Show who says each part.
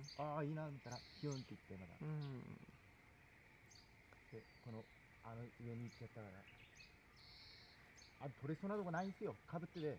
Speaker 1: ああいいなみたいな、ヒュンって言ってまだ、でこの上に行っちゃったから、取れそうなとこないんすよ、かぶってて。